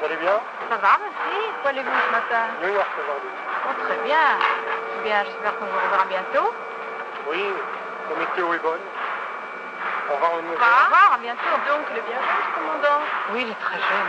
allez bien? Ça va, merci. Où allez-vous ce matin? New York aujourd'hui. Oh, très bien. Bien, j'espère qu'on vous reverra bientôt. Oui, la météo est bonne. On va en Au revoir, à bientôt. Donc, il est bien jeune, ce commandant? Oui, il est très jeune.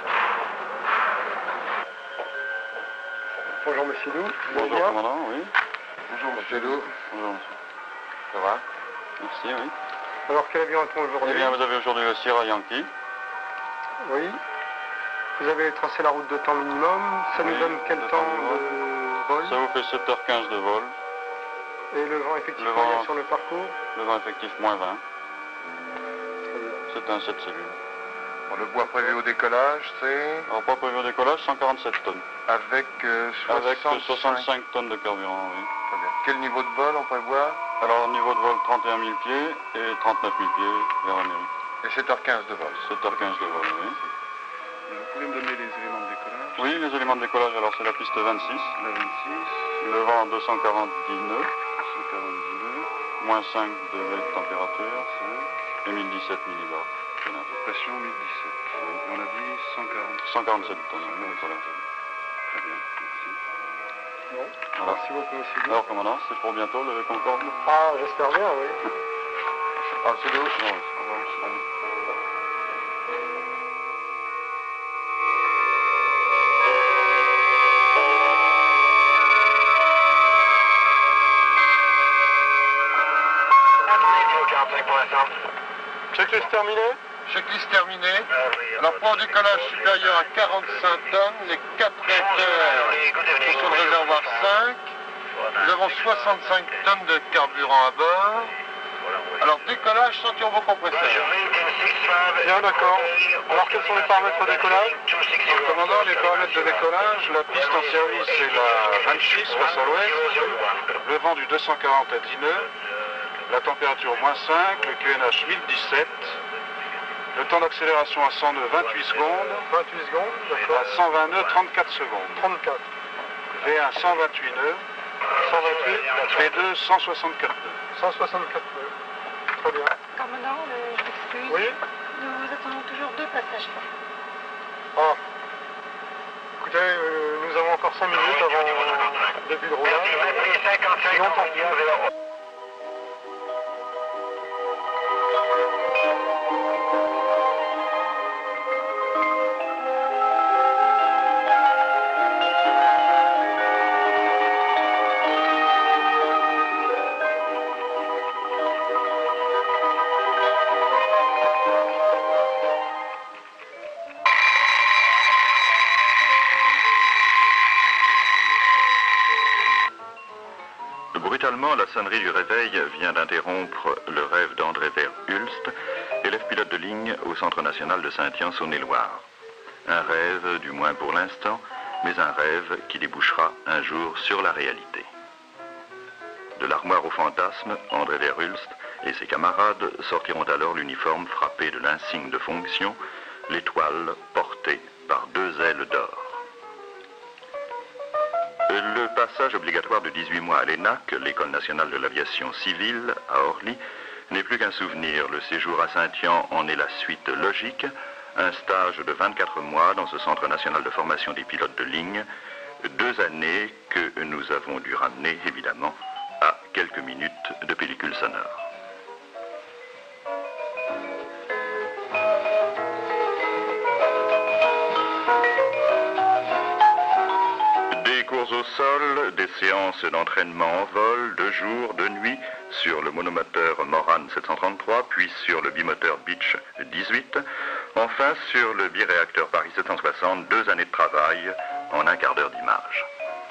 Bonjour Monsieur Lou. Bonjour bien? commandant, oui. Bonjour Monsieur Lou. Bonjour monsieur. Ça va? Merci, oui. Alors quel avion a-t-on aujourd'hui? Eh bien, vous avez aujourd'hui le Sierra Yankee. Oui. Vous avez tracé la route de temps minimum. Ça nous Oui, donne quel de temps temps minimum. de vol? Ça vous fait 7h15 de vol. Et le vent effectif Le vent- moyen sur le parcours? Le vent effectif -20. Très bien. C'est un 7 cellules. Bon, le poids prévu au décollage, c'est Alors, pas prévu au décollage, 147 tonnes. avec, Avec 65. 65 tonnes de carburant, oui. Très bien. Quel niveau de vol on prévoit? Alors, niveau de vol 31 000 pieds et 39 000 pieds vers l'Amérique. Et 7h15 de vol. 7h15 de vol, oui. Vous pouvez me donner les éléments de décollage? Oui, les éléments de décollage, alors c'est la piste 26. La 26, Le vent 240 nœuds, 142, -5 degrés de température 5, et 1017 millibars. pression 1017. Et on a dit 140. 147 tonnes. Oui, voilà. Très bien, merci. Bon. Voilà. Merci beaucoup Monsieur Lou. Alors, commandant, c'est pour bientôt le Concorde? Ah, j'espère bien, oui. Ah, c'est l'eau. Checklist terminée? Checklist terminée. Alors poids au décollage supérieur à 45 tonnes, les 4 moteurs sont sur le réservoir 5. Nous avons 65 tonnes de carburant à bord. Alors décollage sans turbocompresseur. Bien, d'accord. Alors quels sont les paramètres de décollage? Commandant, les paramètres de décollage, la piste en service c'est la 26 face à l'ouest, le vent du 240 à 10 nœuds, la température -5, le QNH 1017, le temps d'accélération à 100 nœuds 28 secondes, 28 secondes, d'accord. à 120 nœuds 34 secondes, 34. V1 128 nœuds, 128. V2 164 nœuds. 164 nœuds. Très bien. Commandant, je m'excuse. Oui? Nous attendons toujours 2 passagers. Ah. Écoutez, nous avons encore 5 minutes avant le début de roulage. Sinon, tant pis. Brutalement, la sonnerie du réveil vient d'interrompre le rêve d'André Verhulst, élève pilote de ligne au Centre national de Saint-Yens-Saône-et-Loire. Un rêve, du moins pour l'instant, mais un rêve qui débouchera un jour sur la réalité. De l'armoire au fantasme, André Verhulst et ses camarades sortiront alors l'uniforme frappé de l'insigne de fonction, l'étoile portée par 2 ailes d'or. Le passage obligatoire de 18 mois à l'ENAC, l'École nationale de l'aviation civile, à Orly, n'est plus qu'un souvenir. Le séjour à Saint-Yens en est la suite logique. Un stage de 24 mois dans ce Centre national de formation des pilotes de ligne. 2 années que nous avons dû ramener, évidemment, à quelques minutes de pellicule sonore. Des cours au sol, des séances d'entraînement en vol, de jour, de nuit, sur le monomoteur Morane 733, puis sur le bimoteur Beech 18, enfin sur le biréacteur Paris 760, 2 années de travail en un quart d'heure d'image.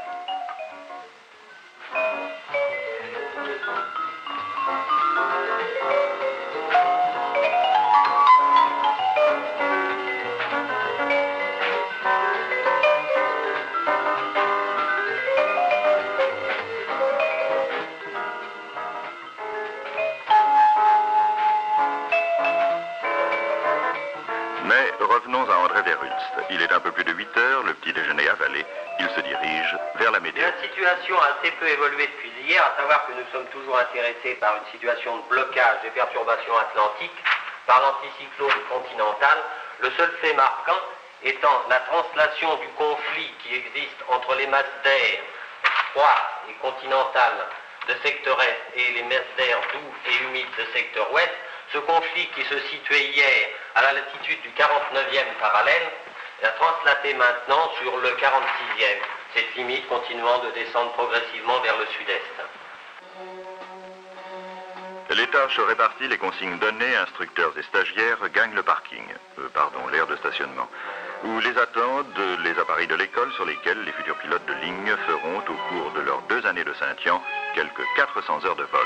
Mais revenons à André Verhulst. Il est un peu plus de 8 heures, le petit déjeuner avalé, il se dirige vers la météo. La situation a assez peu évolué depuis hier, à savoir que nous sommes toujours intéressés par une situation de blocage des perturbations atlantiques par l'anticyclone continental. Le seul fait marquant étant la translation du conflit qui existe entre les masses d'air froides et continentales de secteur est et les masses d'air doux et humides de secteur ouest. Ce conflit qui se situait hier à la latitude du 49e parallèle est translaté maintenant sur le 46e, cette limite continuant de descendre progressivement vers le sud-est. Les tâches réparties, les consignes données, instructeurs et stagiaires gagnent le parking, l'aire de stationnement, où les attendent les appareils de l'école sur lesquels les futurs pilotes de ligne feront au cours de leurs 2 années de Saint-Yan quelques 400 heures de vol.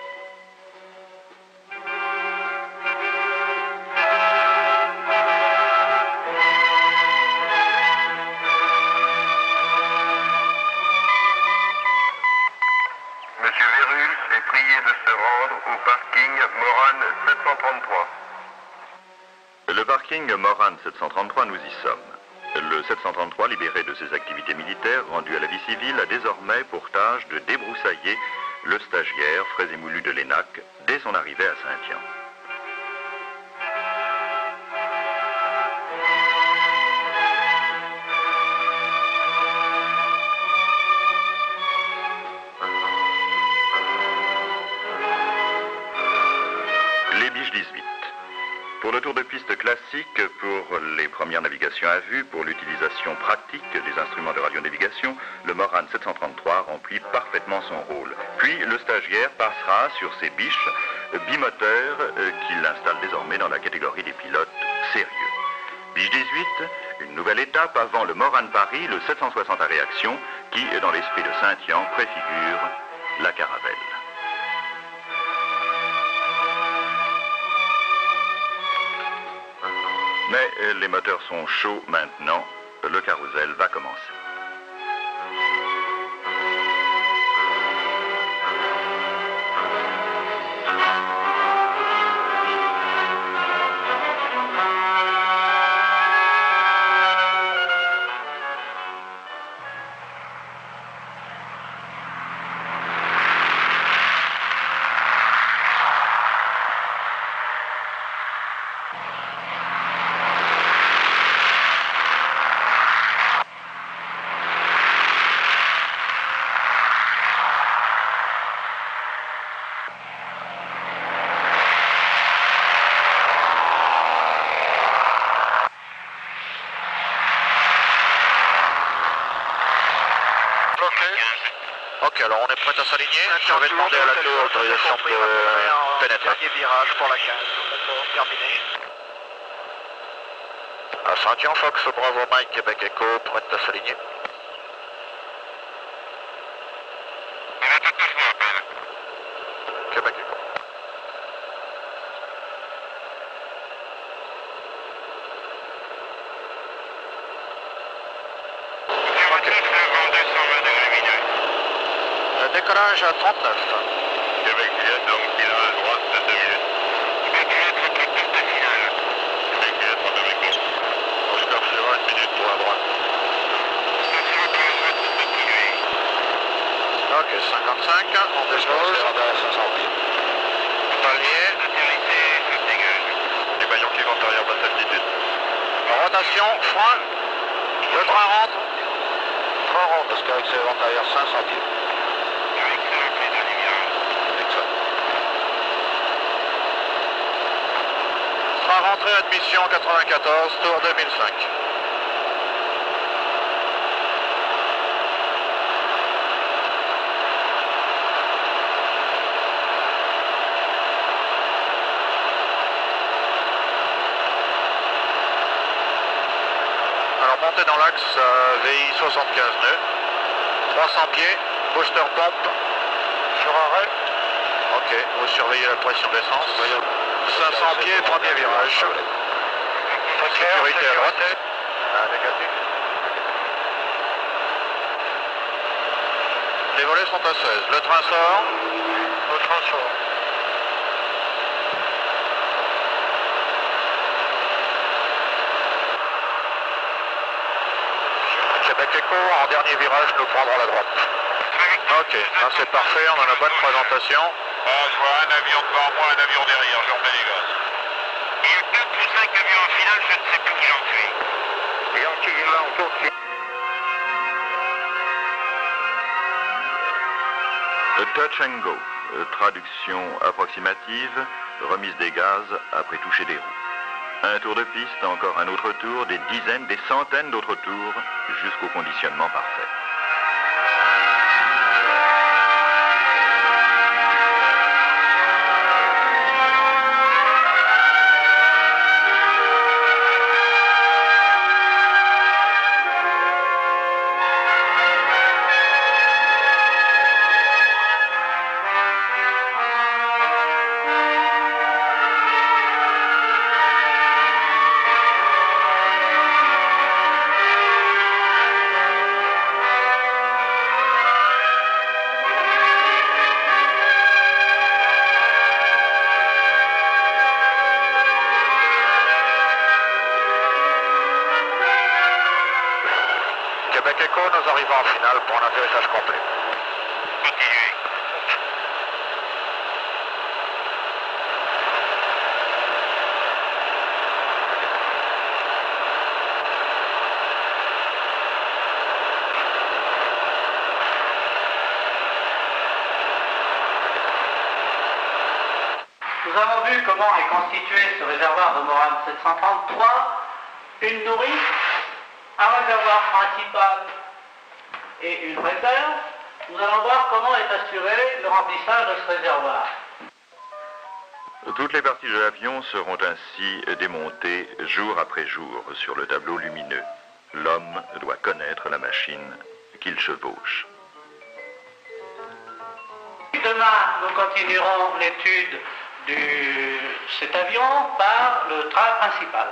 Monsieur Vérul est prié de se rendre au parking Morane 733. Le parking Morane 733, nous y sommes. Le 733, libéré de ses activités militaires, rendu à la vie civile, a désormais pour tâche de débroussailler le stagiaire, frais et moulu de l'ENAC, dès son arrivée à Saint-Yan. Les Biches 18. Pour le tour de piste classique, pour les premières navigations à vue, pour l'utilisation pratique des instruments de radionavigation, le Morane 733 remplit parfaitement son rôle. Puis le stagiaire passera sur ces biches bimoteurs qu'il installe désormais dans la catégorie des pilotes sérieux. Biche 18, une nouvelle étape avant le Morane Paris, le 760 à réaction, qui, dans l'esprit de Saint-Yan, préfigure la caravelle. Mais les moteurs sont chauds maintenant, le carrousel va commencer. Ok, alors on est prêt à s'aligner. Je vais demander à la tour l'autorisation de pénétrer. Dernier virage pour la 15. Terminé. À Saint-Yan, Fox, Bravo Mike, Québec Echo, prêt à s'aligner. Québec Echo. Décollage à 39. Québec Juliette, donc il a à droite de 2 minutes. Québec Juliette, c'est la piste finale. Québec Juliette, 32 minutes. Oscar Sierra, 1 minute pour la droite. Ok, 55, on dépose. À 500 pieds. Palier. Les maillons qui vont arrière basse altitude. Rotation, frein. Le train rentre. Train rentre, parce qu'avec ses vents arrière 500 pieds. Rentrée admission 94, tour 2005. Alors montez dans l'axe VI 75 nœuds, 300 pieds, booster pompe. Sur arrêt. Ok, vous surveillez la pression d'essence. 500 pieds, premier virage. Sécurité à droite. Négatif. Les volets sont à 16. Le train sort. Le train sort. Québec Echo, en dernier virage, nous prendrons la droite. Ok, c'est parfait, on a la bonne présentation. Je vois un avion devant moi, un avion derrière, je remets les gaz. Il y a 4 ou 5 avions en finale, je ne sais plus qui j'en suis. là, on poursuit. Touch and go, traduction approximative, remise des gaz après toucher des roues. Un tour de piste, encore un autre tour, des dizaines, des centaines d'autres tours, jusqu'au conditionnement parfait. Québec Echo, nous arrivons en finale pour un atterrissage complet. Continuez. Nous avons vu comment est constitué ce réservoir de Morane 733, une nourrice, un réservoir principal et une réserve. Nous allons voir comment est assuré le remplissage de ce réservoir. Toutes les parties de l'avion seront ainsi démontées jour après jour sur le tableau lumineux. L'homme doit connaître la machine qu'il chevauche. Demain, nous continuerons l'étude de cet avion par le train principal.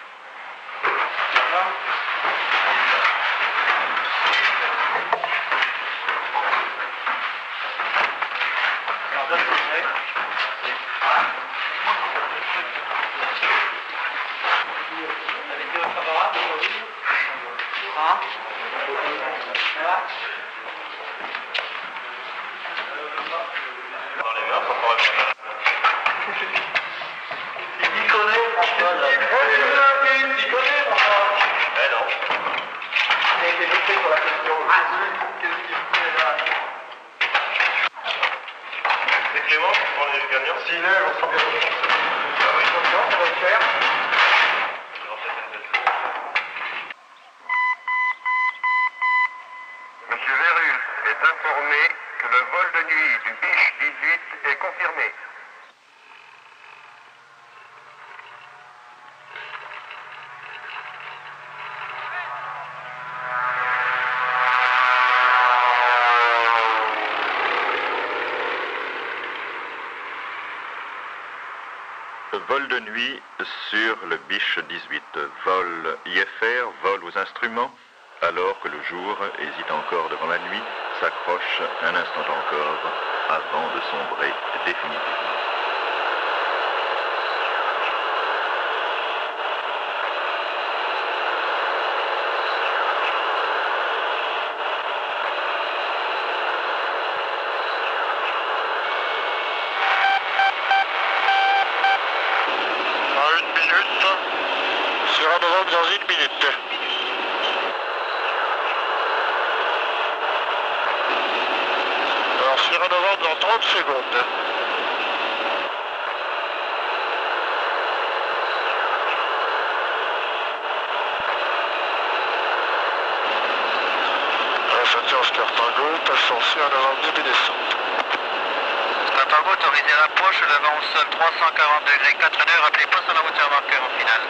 Monsieur Vérul est informé que le vol de nuit du Biche 18 est confirmé. Vol de nuit sur le Biche 18. Vol IFR, vol aux instruments, alors que le jour hésite encore devant la nuit, s'accroche un instant encore avant de sombrer définitivement. Dans 1 minute, Sierra Novembre dans 1 minute. Alors Sierra Novembre dans 30 secondes. Ascension Oscar Tango, passons Sierra Novembre début descente. Oscar Tango, autorisé à l'approche, le vent au sol 340 degrés 4 nœuds, rappelez pas sur la hauteur marqueur en finale.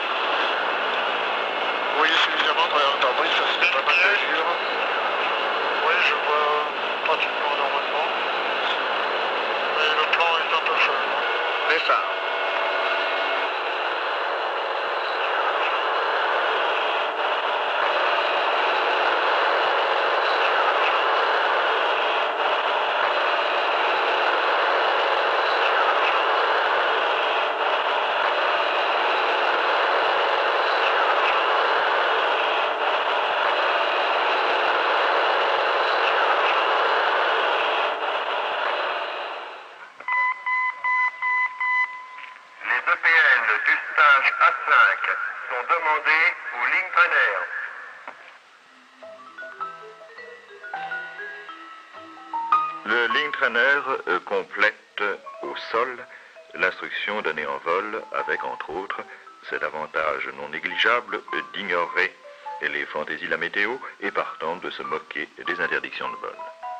Oui, suffisamment dans oui, ça c'est pas mal de mesure. Oui, je vois pratiquement normalement. Mais le plan est un peu faible. Mais ça. Le ligne trainer complète au sol l'instruction donnée en vol avec, entre autres, cet avantage non négligeable d'ignorer les fantaisies de la météo et partant de se moquer des interdictions de vol.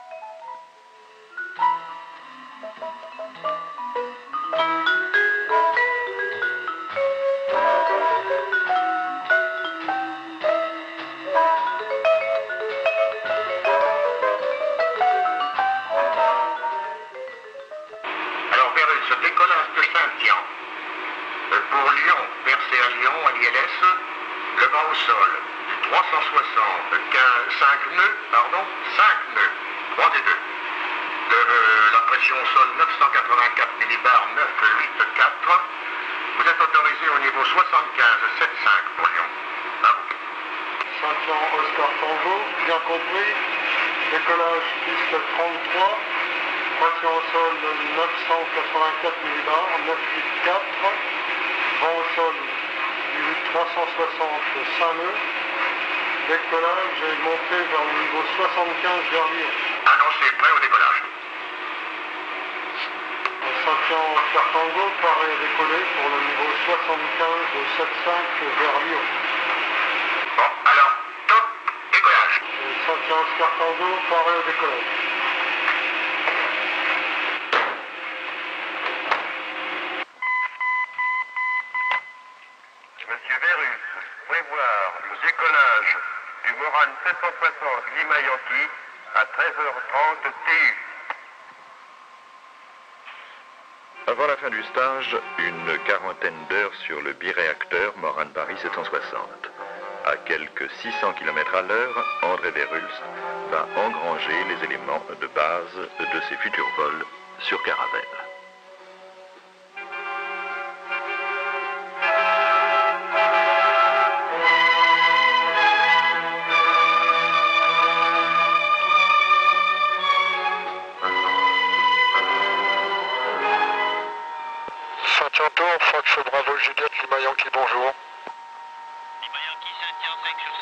Alors, vers ce décollage de Saint-Tian, pour Lyon, percé à Lyon, à l'ILS, le vent au sol, du 360, 5 nœuds, 5 nœuds, 3 des 2. La pression au sol 984 millibars, 984. Vous êtes autorisé au niveau 75,75 pour Lyon. À vous. Saint-Jean Oscar Tango, bien compris. Décollage piste 33. Pression au sol 984 millibars, 984. Vent au sol du 360, 5 nœuds. Décollage et montée vers le niveau 75 vers Lyon. Annoncé prêt au décollage. Saint-Jean Oscar Tango, paré à décoller pour le niveau 75,75 vers Lyon. Bon, alors, top, décollage. Saint-Jean Oscar Tango, paré au décollage. Monsieur Vérus, prévoir le décollage du Morane 760 Lima Yankee à 13h30 TU. Avant la fin du stage, une quarantaine d'heures sur le biréacteur Morane Paris 760. À quelques 600 km à l'heure, André Verhulst va engranger les éléments de base de ses futurs vols sur Caravelle. Saint-Jean Tour, Fox Bravo Juliette, Lima Yankee, bonjour. Lima Yankee, Saint-Jean 5 sur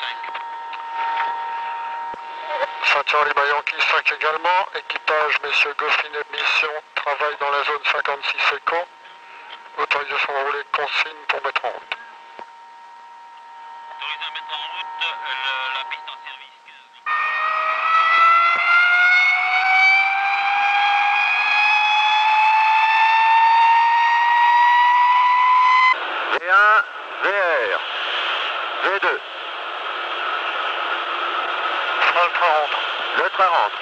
5. Saint-Jean Lima Yankee 5 également. Équipage, messieurs Goffin et Mission, travaille dans la zone 56 éco. Autorisation à rouler, consigne pour mettre en route. Autorisé à mettre en route la piste en service 15. V1, VR, V2. Le train rentre. Le train rentre.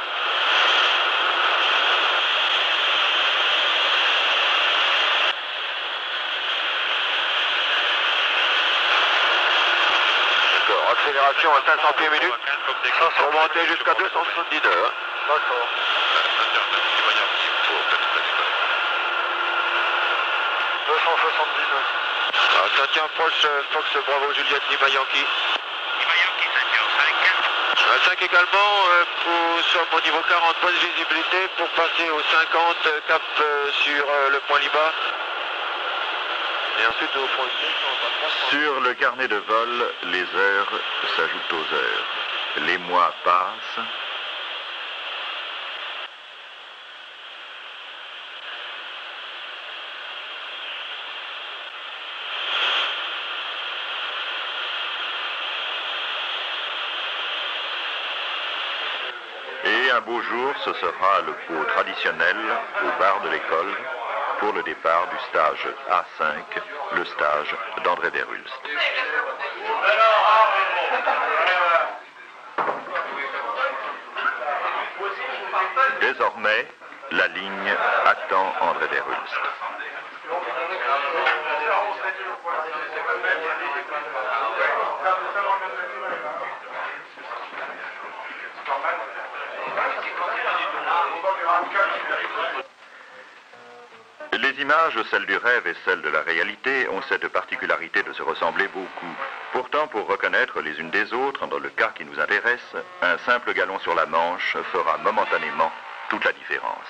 D'accord, accélération à 500 pieds minute. Pour monter jusqu'à 270 nœuds. D'accord. 270 nœuds. Saint-Jean proche, Fox Bravo Juliette Lima Yankee. Lima Yankee, Saint-Jean 5. 5 également, nous sommes au niveau 40, bonne visibilité pour passer au 50, cap sur le point Lima. Et ensuite au point 6. Sur le carnet de vol, les heures s'ajoutent aux heures. Les mois passent. Et un beau jour, ce sera le pot traditionnel au bar de l'école pour le départ du stage A5, le stage d'André Verhulst. Désormais, la ligne attend André Verhulst. Les images, celles du rêve et celles de la réalité, ont cette particularité de se ressembler beaucoup. Pourtant, pour reconnaître les unes des autres, dans le cas qui nous intéresse, un simple galon sur la manche fera momentanément toute la différence.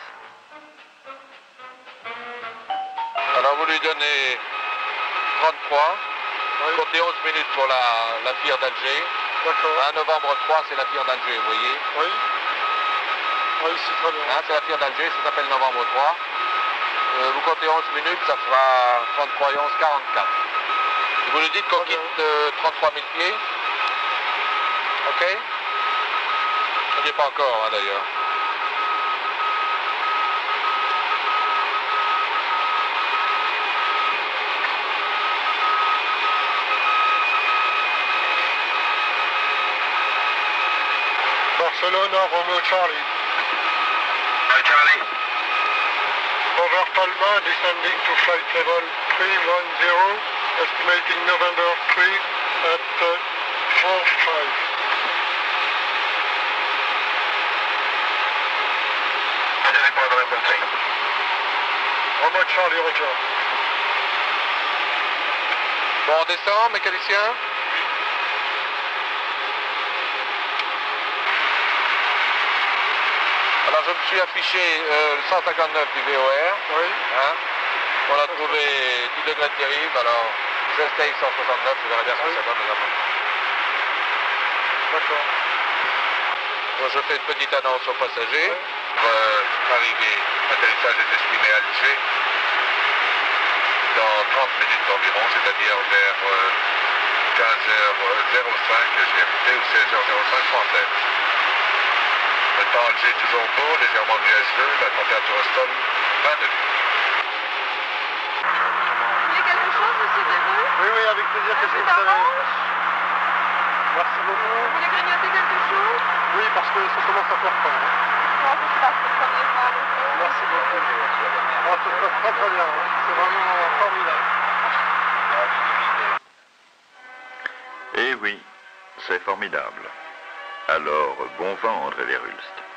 Alors vous lui donnez 33, comptez 11 minutes pour la FIR d'Alger. 1 novembre 3, c'est la FIR d'Alger, vous voyez. Oui. ici, très bien. Hein, c'est la Fiat d'Alger, ça s'appelle Novembre 3. Vous comptez 11 minutes, ça fera 33 et 11, 44. Vous nous dites qu'on quitte 33 000 pieds. Ok? On n'y est pas encore, hein, d'ailleurs. Barcelona, Romeo Charlie. Charlie. Over Palma, descending to flight level 310, estimating November 3 at 45. Romeo Charlie, Roger. Bon, on descend, mécanicien. Alors je me suis affiché le 159 du VOR. Oui. Hein. On a trouvé 10 degrés de dérive, alors j'essaye 169, je verrai bien ce que ça donne les amants. D'accord. Donc je fais une petite annonce aux passagers. Arrivée, atterrissage est estimé à Alger dans 30 minutes environ, c'est-à-dire vers 15h05 GMT ou 16h05 française. Le temps Alger est toujours beau, légèrement nuageux, la température au sol 20 degrés. Vous voulez quelque chose, monsieur Desreux? Oui, oui, avec plaisir. Qu'est-ce que vous avez? Merci beaucoup. Vous voulez grignoter quelque chose? Oui, parce que ça commence à faire faim. Non, je passe le premier pas. Merci beaucoup. Ah, ça se passe très très bien. C'est vraiment formidable. Eh oui, c'est formidable. Alors, bon vent, André Verhulst.